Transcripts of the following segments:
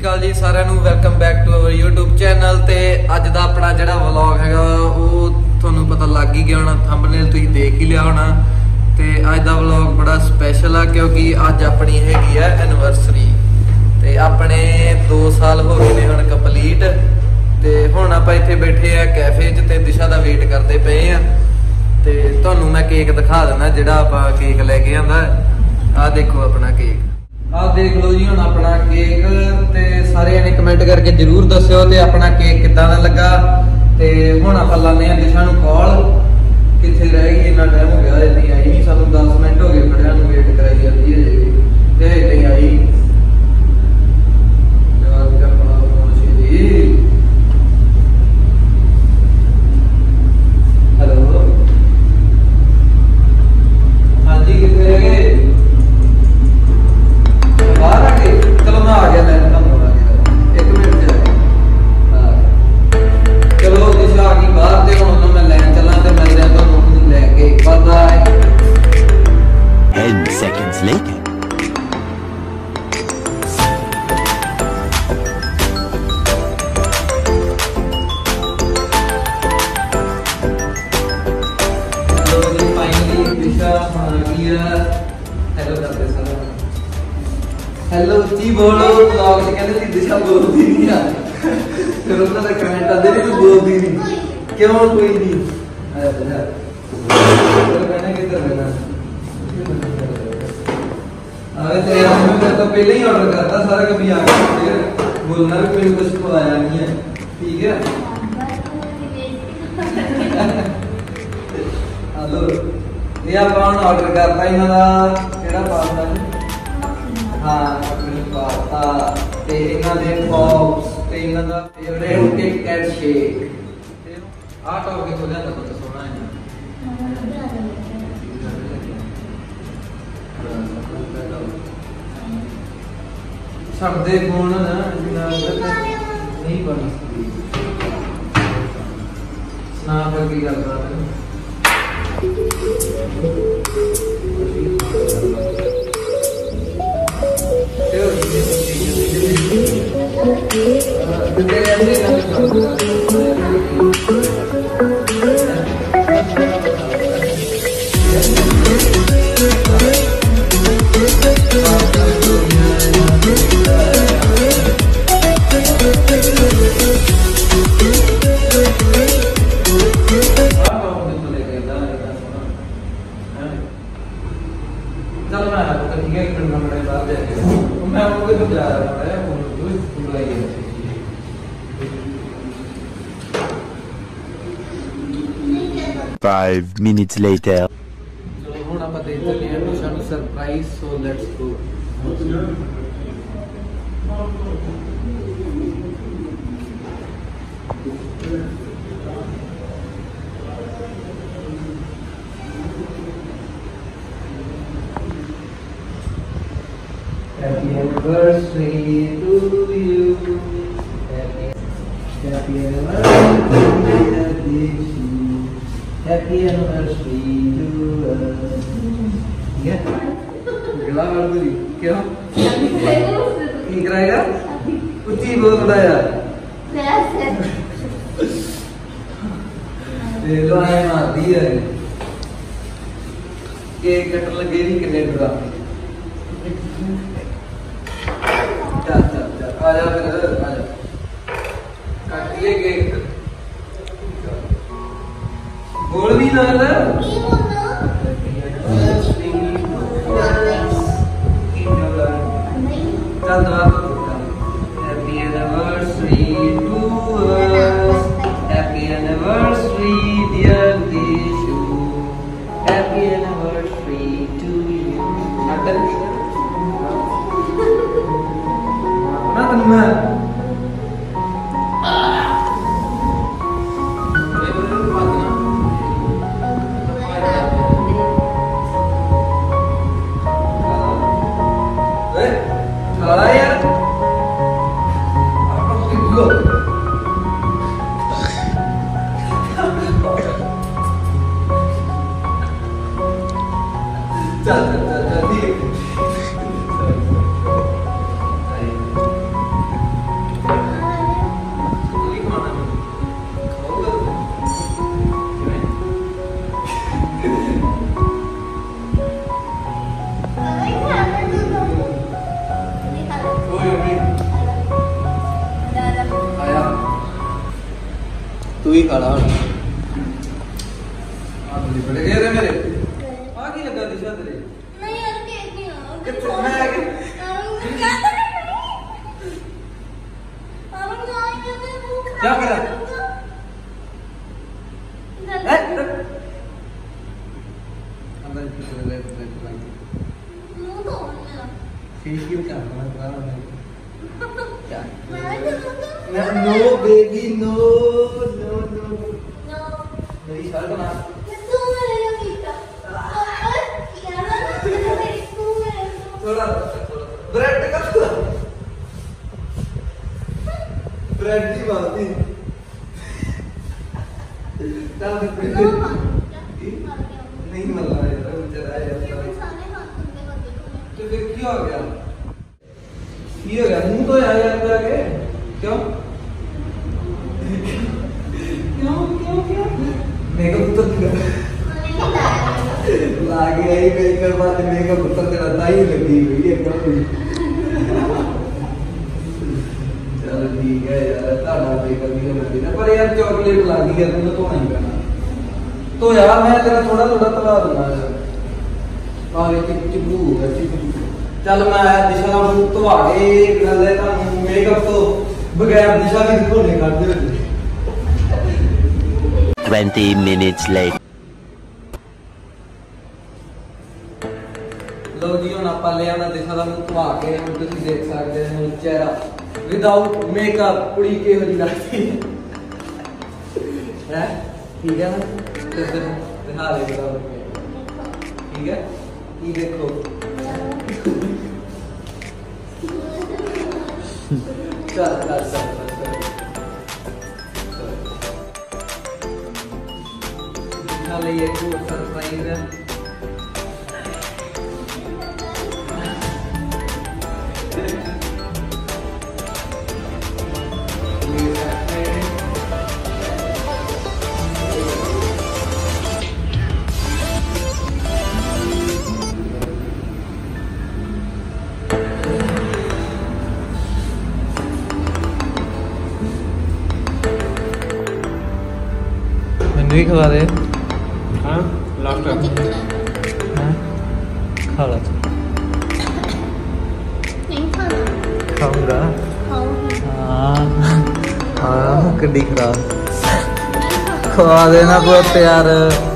ਅਕਾਲ ਜੀ ਸਾਰਿਆਂ ਨੂੰ welcome back to our YouTube channel. ਤੇ ਅੱਜ ਦਾ ਆਪਣਾ ਜਿਹੜਾ ਵਲੌਗ ਹੈਗਾ ਉਹ ਤੁਹਾਨੂੰ ਪਤਾ ਲੱਗ ਹੀ ਗਿਆ ਹੋਣਾ, ਥੰਬਨੇਲ ਤੁਸੀਂ ਦੇਖ ਹੀ ਲਿਆ ਹੋਣਾ। ਤੇ ਅੱਜ ਦਾ ਵਲੌਗ ਬੜਾ ਸਪੈਸ਼ਲ ਆ ਕਿਉਂਕਿ ਅੱਜ ਆਪਣੀ ਹੈਗੀ ਆ ਐਨੀਵਰਸਰੀ ਤੇ ਆਪਣੇ 2 ਸਾਲ ਹੋ ਗਏ ਨੇ ਹੁਣ ਕੰਪਲੀਟ। ਤੇ ਹੁਣ ਆਪਾਂ ਇੱਥੇ ਬੈਠੇ ਆ ਕੈਫੇ 'ਚ ਤੇ ਦਿਸ਼ਾ ਦਾ ਵੇਟ ਕਰਦੇ ਪਏ ਆ। ਤੇ ਤੁਹਾਨੂੰ ਮੈਂ ਕੇਕ ਦਿਖਾ ਦਿੰਦਾ ਜਿਹੜਾ ਆਪਾਂ ਕੇਕ ਲੈ ਕੇ ਆਂਦਾ। ਆਹ ਦੇਖੋ ਆਪਣਾ ਕੇਕ, ਆਹ ਦੇਖ ਲਓ ਜੀ ਹੁਣ ਆਪਣਾ ਕੇਕ। ਤੇ ਸਾਰਿਆਂ ਨੇ ਕਮੈਂਟ ਕਰਕੇ ਜਰੂਰ ਦੱਸਿਓ ਤੇ ਆਪਣਾ ਕੇਕ ਕਿੱਦਾਂ ਦਾ ਲੱਗਾ। ਤੇ ਹੁਣ ਆਪਾਂ ਲਾਣੇ ਆ ਦਿਸ਼ਾ ਨੂੰ ਕਾਲ, ਕਿੱਥੇ ਰਹਿ ਗਈ, ਇੰਨਾ ਟਾਈਮ ਹੋ ਗਿਆ ਇੰਨੀ ਆਈ ਨਹੀਂ, ਸਾਨੂੰ 10 ਮਿੰਟ ਹੋ ਗਏ ਖੜਿਆਂ ਨੂੰ, ਵੇਟ ਕਰਾਈ ਜਾਂਦੀ ਹੈ ਜੀ ਤੇ ਨਹੀਂ ਆਈ। ਜਵਾਬ ਆਪਣਾ ਪਹੁੰਚੀ ਜੀ। ਹੈਲੋ ਹਾਂਜੀ ਕਿੱਥੇ ਰਹਿ ਗਏ? बाहर आ गए? चलो मैं आ गया, मैं ਤੁਹਾਨੂੰ ਆ ਗਿਆ 1 ਮਿੰਟ ਚ ਆ ਗਿਆ। ਚਲੋ ਦਿਸ਼ਾ ਆ ਗਈ ਬਾਹਰ ਤੇ ਹੁਣ ਮੈਂ ਲੈਣ ਚੱਲਾਂ ਤੇ ਮਿਲਦੇ ਆ ਤੁਹਾਨੂੰ ਲੈ ਕੇ। Bye. 10 seconds later. Finally Disha आ गई है। हेलो करते सर, हेलो जी बोलो। ब्लॉग च कहते सी दिशा बोलती नहीं आ, फिर उन्होंने कमेंट आते नहीं तू बोलती नहीं, क्यों कोई नहीं कहना किधर रहना। अरे तेरे मैं तो पहले ही ऑर्डर करता सारा, कभी आ गया बोलना भी मेरे कुछ खवाया नहीं है, ठीक है। हेलो ये आप ऑर्डर करता इन्हां दा केड़ा पास्ता है? हाँ अपनी पास्ता ते इन्हां दे पॉप्स ते इन्हां दा फेवरेट किट कैट शेक। आ टॉपिक हो जाता तो सोना है शब्दे गुण ना नहीं बन सकती ना करके करता है। चल मैं ठीक है, 1 मिनट में बाहर जाके मैं आपको भी बता रहा है बुलाइए। 5 minutes later. चलो ਹੁਣ ਆਪਾਂ ਦੇ ਦਿੰਦੇ ਹਾਂ ਦਿਸ਼ਾ ਨੂੰ surprise, so let's go. Happy anniversary to you. Happy anniversary. Happy anniversary to us. क्या? गला कर दूँ क्यों? ठीक रहेगा? उच्ची बोल रहा यार। ये लो आए मारती है। केक कट लगे नहीं कितने डरा। चल चल चल आजा फिर आजा, काटिए केक। बोल भी ना ना चल दवा। Happy anniversary to us, happy anniversary dear Dishu, happy anniversary to you. नाटक ना तन्ना चल चल चल ठीक है। ही खड़ा बड़े गए थे मेरे आ की लगा दिशा तेरे नहीं यार केक नहीं आ कितने मैं आगे क्या करा फेशियल करना क्या no baby no no no मेरी शर्ट बना थोड़ा ब्रेड का ब्रेड की बात ही नहीं मल रहा है जरा तो फिर क्या हो गया ये हो गया मुंह तो यार यार जाके क्यों क्यों क्यों क्यों मेकअप तो लागे आई कई कर बात मेकअप उत्तर तेरा ताई लगी हुई है क्या चलो ठीक है यार ताड़ा मेकअप भी लगी ना पर यार चॉकलेट लागी है तुमने तो नहीं करना तो यार मैं तेरा थोड़ा थोड़ा तला दूंगा और एक चिपू है चिपू चल मैं दिशा का मुंह तो आगे गल है ना मेकअप तो बगैर दिशा के धोने कर दे 20 minutes later. लो जी हम आप लिया ना दिशा का मुंह तो आके हम तुम देख सकते हैं चेहरा विदाउट मेकअप कुड़ी के हो जाती है ठीक है ना दिखा देगा ठीक है ये देखो चल चल चल चल ये को सरप्राइज है भी खवा दे हाँ लास्ट हाँ खा ला खाऊंगा हाँ हाँ कड्डी खराब खवा देना बहुत यार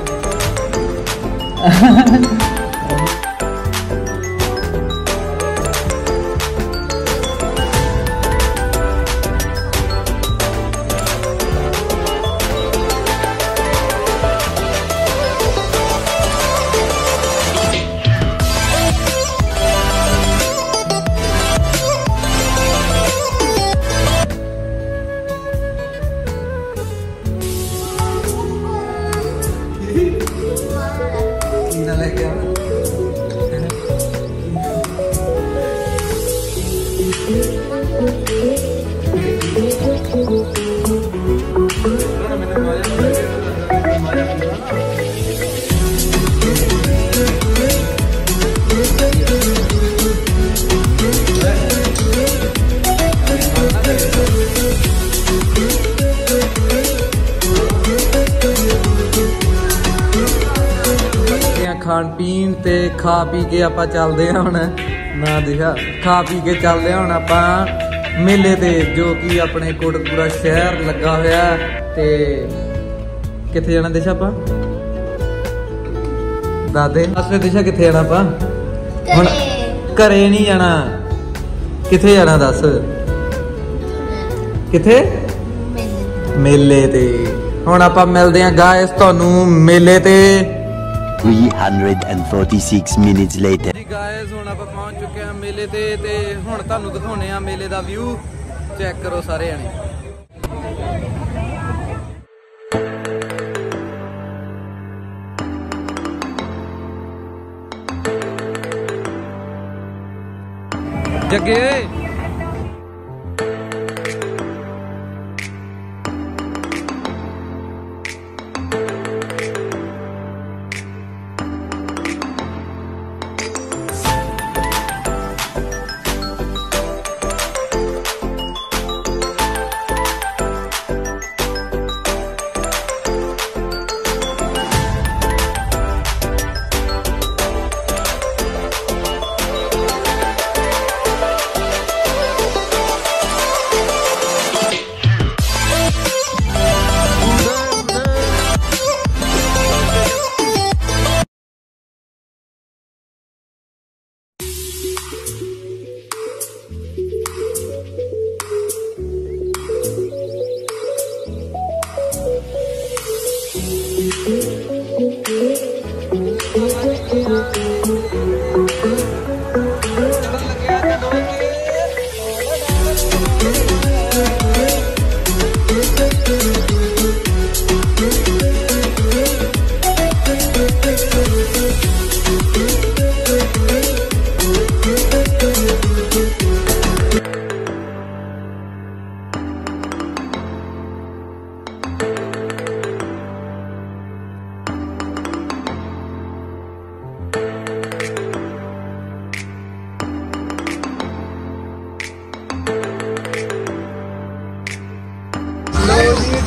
खान पीन ते खा पी के आप चलते हैं हुण ना दिखा खा पी के चलते हैं हुण आप मेले ते जो कि अपने कोटकपूरा शहर लगा होया ते किथे जाना दिशा आप दादे असले दिशा किथे जाना आप हुण घरे नहीं जाना किथे जाना दस किथे मेले ते हुण आप मिलदे हां गाइस तुहानू मेले ते 346 minutes later. जी गाइस हुण आप पहुंच चुके हैं मेले ते हुण तुहानू दिखाउने आ मेले दा व्यू चेक करो सारे जने जगे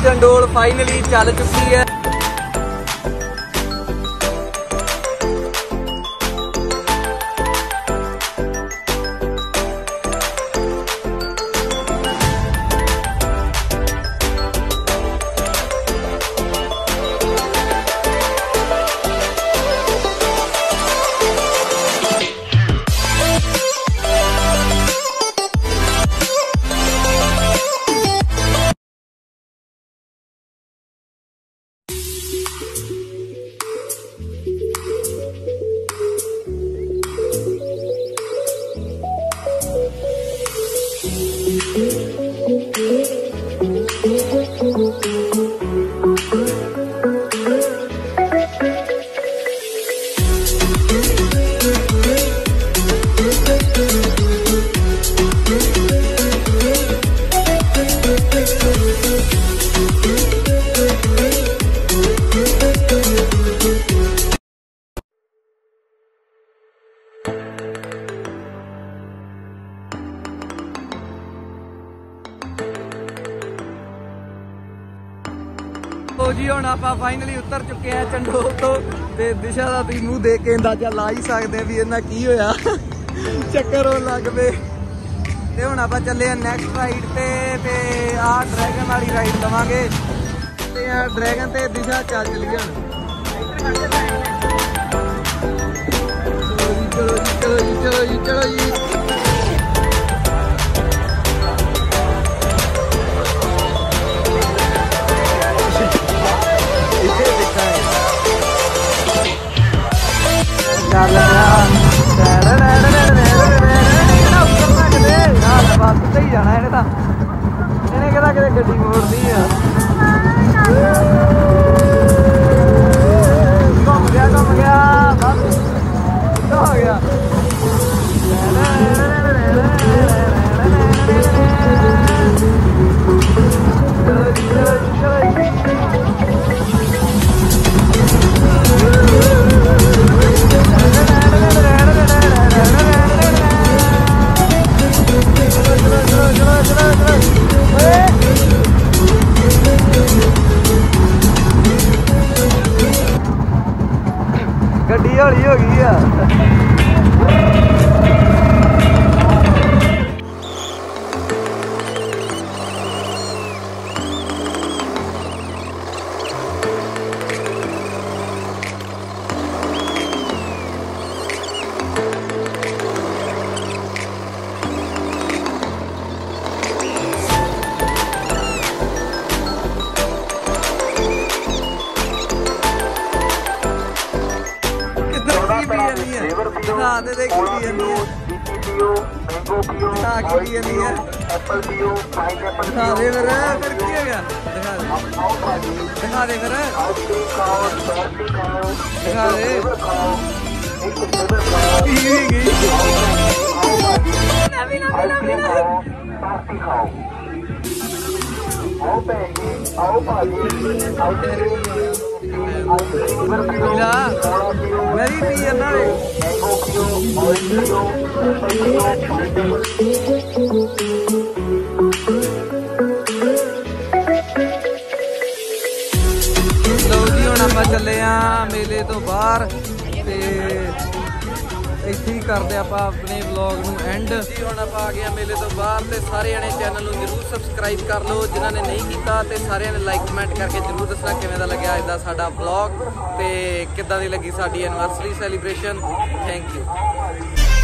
चंडोल फाइनली चल चुकी है। जी ਹੁਣ ਆਪਾਂ ਫਾਈਨਲੀ ਉਤਰ ਚੁੱਕੇ ਆ ਚੰਡੋਲ ਤੋਂ ਤੇ ਦਿਸ਼ਾ ਦਾ ਤੁਸੀਂ ਮੂੰਹ ਦੇਖ ਕੇ ਅੰਦਾਜ਼ਾ ਲਾ ਹੀ ਸਕਦੇ ਵੀ ਇਹਨਾਂ ਕੀ ਹੋਇਆ ਚੱਕਰ ਹੋਣ ਲੱਗ ਪਏ ਤੇ ਹੁਣ ਆਪਾਂ ਚੱਲੇ ਆ ਨੈਕਸਟ ਰਾਈਡ ਤੇ ਆਹ ਡਰੈਗਨ ਵਾਲੀ ਰਾਈਡ ਲਵਾਂਗੇ ਤੇ ਆ ਡਰੈਗਨ ਤੇ ਦਿਸ਼ਾ ਚੱਲ ਚਲੀ ਹੁਣ ਚਲੋ ਜੀ ਚਲੋ ਜੀ ਚਲੋ ਜੀ ਚਲੋ ਜੀ ਜਾਣਾ ਇਹਨੇ ਤਾਂ ਇਹਨੇ ਕਿਹੜਾ ਕਿਤੇ ਗੱਡੀ ਮੋੜਦੀ ਆ ਘੁੰਮ ਗਿਆ ਬਸ ਹੋ ਗਿਆ ਗੱਡੀ ਹੌਲੀ ਹੋ ਗਈ ਆ ਦਿਖਾ ਦੇ ਦੇ ਕੀ ਜਾਂਦੀ ਹੈ ਦਿਖਾ ਕੀ ਜਾਂਦੀ ਹੈ ਦਿਖਾ ਦੇ ਫਿਰ ਕੀ ਹੋ ਗਿਆ ਦਿਖਾ ਦੇ ਫਿਰ ਦਿਖਾ ਦੇ ਕੀ ਗਈ ਨਵੀਂ आओ मेरी पी जाना लो जी हुण आपां चले आ मेले तो बाहर ते ਇੱਥੇ ਹੀ ਕਰਦੇ ਆਪਾਂ ਆਪਣੇ ਵਲੌਗ ਨੂੰ ਐਂਡ ਜੀ ਹੁਣ ਆਪਾਂ ਆ ਗਏ ਮੇਲੇ ਤੋਂ ਬਾਹਰ ਤੇ ਸਾਰੇ ਜਣੇ ਚੈਨਲ ਨੂੰ ਜਰੂਰ ਸਬਸਕ੍ਰਾਈਬ ਕਰ ਲਓ ਜਿਨ੍ਹਾਂ ਨੇ ਨਹੀਂ ਕੀਤਾ ਤੇ ਸਾਰਿਆਂ ਨੇ ਲਾਈਕ ਕਮੈਂਟ ਕਰਕੇ ਜਰੂਰ ਦੱਸਣਾ ਕਿਵੇਂ ਦਾ ਲੱਗਿਆ ਅੱਜ ਦਾ ਸਾਡਾ ਵਲੌਗ ਤੇ ਕਿੱਦਾਂ ਦੀ ਲੱਗੀ ਸਾਡੀ ਐਨਵਰਸਰੀ ਸੈਲੀਬ੍ਰੇਸ਼ਨ ਥੈਂਕ ਯੂ